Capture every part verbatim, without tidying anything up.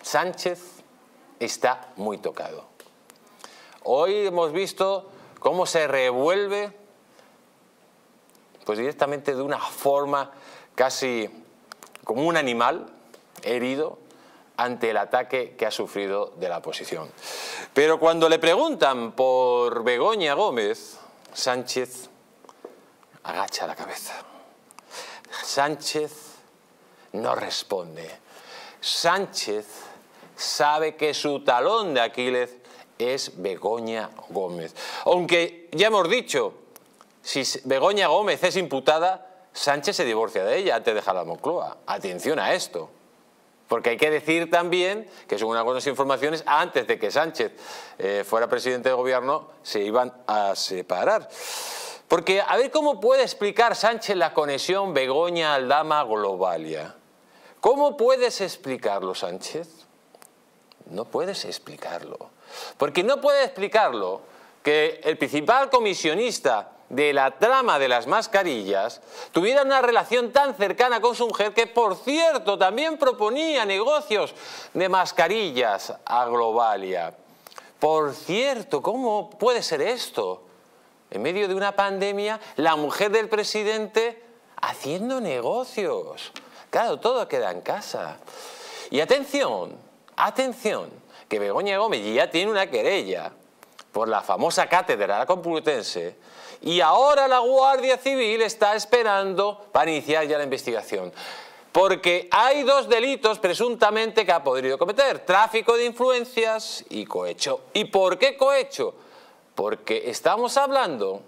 Sánchez está muy tocado. Hoy hemos visto cómo se revuelve, pues directamente de una forma casi como un animal herido ante el ataque que ha sufrido de la oposición. Pero cuando le preguntan por Begoña Gómez, Sánchez agacha la cabeza. Sánchez no responde. Sánchez sabe que su talón de Aquiles es Begoña Gómez. Aunque ya hemos dicho, si Begoña Gómez es imputada, Sánchez se divorcia de ella antes de dejar la Moncloa. Atención a esto. Porque hay que decir también que, según algunas informaciones, antes de que Sánchez eh, fuera presidente del gobierno, se iban a separar. Porque a ver cómo puede explicar Sánchez la conexión Begoña-Aldama-Globalia. ¿Cómo puedes explicarlo, Sánchez? No puedes explicarlo. Porque no puedes explicarlo que el principal comisionista de la trama de las mascarillas tuviera una relación tan cercana con su mujer, que por cierto también proponía negocios de mascarillas a Globalia. Por cierto, ¿cómo puede ser esto? En medio de una pandemia, la mujer del presidente haciendo negocios. Claro, todo queda en casa. Y atención, atención, que Begoña Gómez ya tiene una querella por la famosa cátedra de la Complutense, y ahora la Guardia Civil está esperando para iniciar ya la investigación. Porque hay dos delitos presuntamente que ha podido cometer: tráfico de influencias y cohecho. ¿Y por qué cohecho? Porque estamos hablando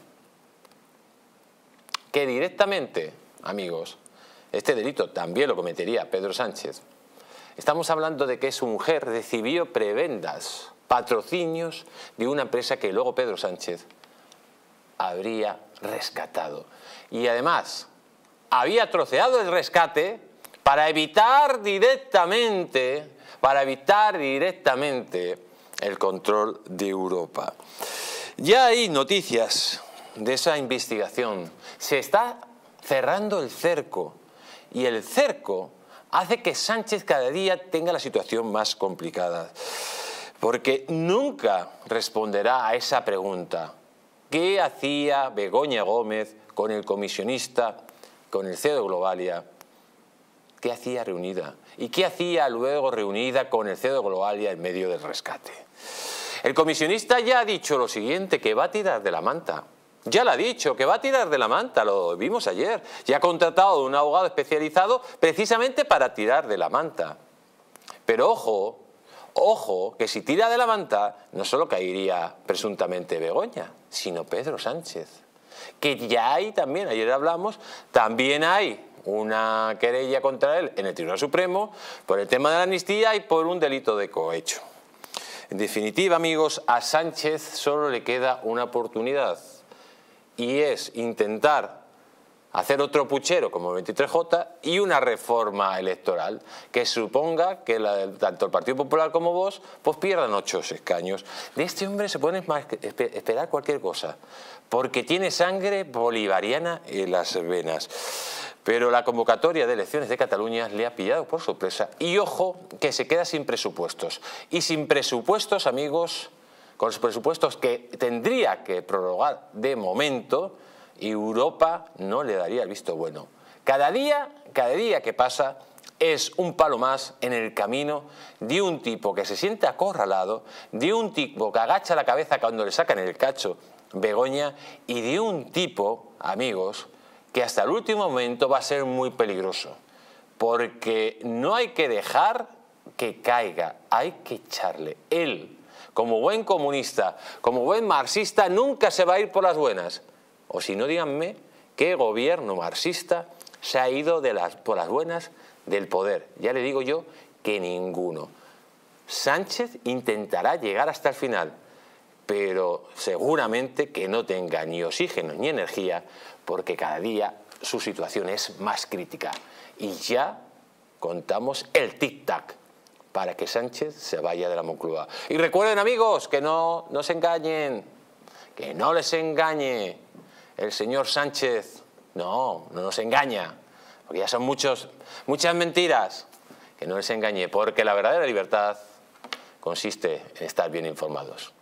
que directamente, amigos, este delito también lo cometería Pedro Sánchez. Estamos hablando de que su mujer recibió prebendas, patrocinios de una empresa que luego Pedro Sánchez habría rescatado. Y además había troceado el rescate para evitar directamente, para evitar directamente el control de Europa. Ya hay noticias de esa investigación. Se está cerrando el cerco, y el cerco hace que Sánchez cada día tenga la situación más complicada, porque nunca responderá a esa pregunta: ¿qué hacía Begoña Gómez con el comisionista, con el C E O de Globalia? ¿Qué hacía reunida? ¿Y qué hacía luego reunida con el C E O de Globalia en medio del rescate? El comisionista ya ha dicho lo siguiente, que va a tirar de la manta. Ya lo ha dicho, que va a tirar de la manta, lo vimos ayer. Ya ha contratado a un abogado especializado precisamente para tirar de la manta. Pero ojo, ojo, que si tira de la manta, no solo caería presuntamente Begoña, sino Pedro Sánchez. Que ya hay también, ayer hablamos, también hay una querella contra él en el Tribunal Supremo por el tema de la amnistía y por un delito de cohecho. En definitiva, amigos, a Sánchez solo le queda una oportunidad, y es intentar hacer otro puchero como veintitrés jota y una reforma electoral que suponga que la, tanto el Partido Popular como Vox pues pierdan ocho escaños. De este hombre se puede esperar cualquier cosa, porque tiene sangre bolivariana en las venas. Pero la convocatoria de elecciones de Cataluña le ha pillado por sorpresa, y ojo que se queda sin presupuestos. Y sin presupuestos, amigos, con los presupuestos que tendría que prorrogar de momento, Europa no le daría el visto bueno. Cada día, cada día que pasa es un palo más en el camino de un tipo que se siente acorralado, de un tipo que agacha la cabeza cuando le sacan el cacho Begoña, y de un tipo, amigos, que hasta el último momento va a ser muy peligroso. Porque no hay que dejar que caiga, hay que echarle. Él, como buen comunista, como buen marxista, nunca se va a ir por las buenas. O si no, díganme qué gobierno marxista se ha ido de las, por las buenas del poder. Ya le digo yo que ninguno. Sánchez intentará llegar hasta el final, pero seguramente que no tenga ni oxígeno ni energía, porque cada día su situación es más crítica. Y ya contamos el tic-tac para que Sánchez se vaya de la Moncloa. Y recuerden, amigos, que no, no se engañen, que no les engañe el señor Sánchez. No, no nos engaña, porque ya son muchos, muchas mentiras que no les engañe, porque la verdadera libertad consiste en estar bien informados.